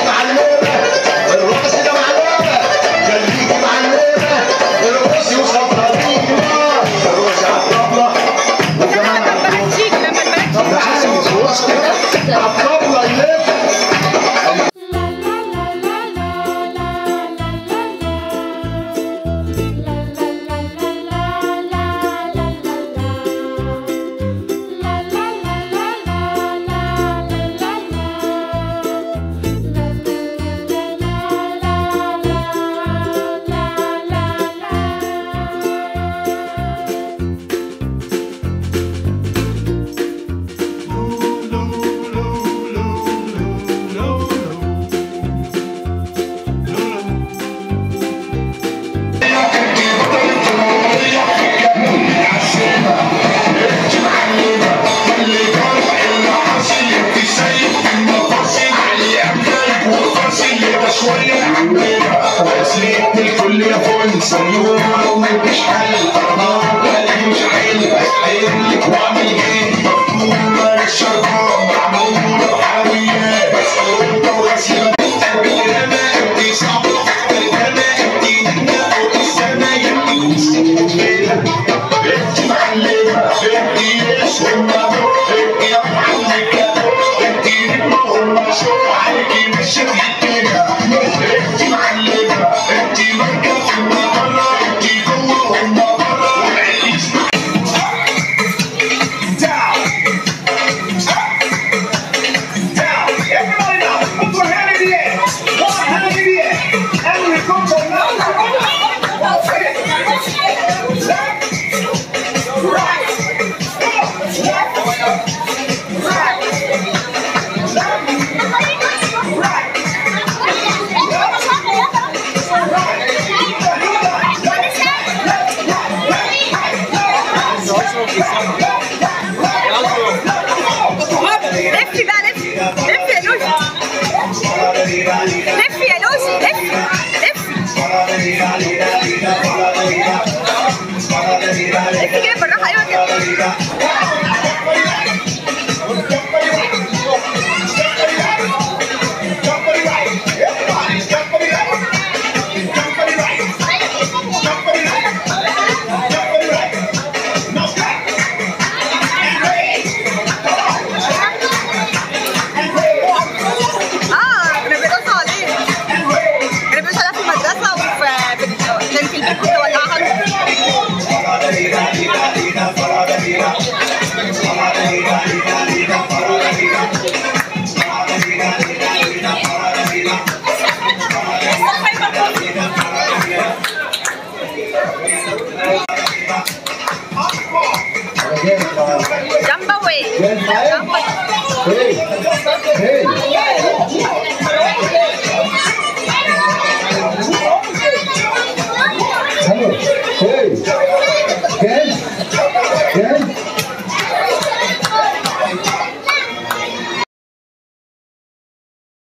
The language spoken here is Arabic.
الكل يا فل سيوره ومش حل بالي مش حل لك واعمل ايه مفهومه الشرطه معموله بحاويات بس انت وراسي الرجاله انت صعبه الرجاله انت فوق السما يمكن وسط الليله انت معلمه انت اسمها انت يا معلمه انت نجمه شوف عليكي مش شايفينها انت معلمه انت ماركه في المره انت جوه وهم بره والعيش لفي بقى لفي لفي يا لوسي لفي يا لوسي لفي كده بالراحه. ايوه كده Jump away.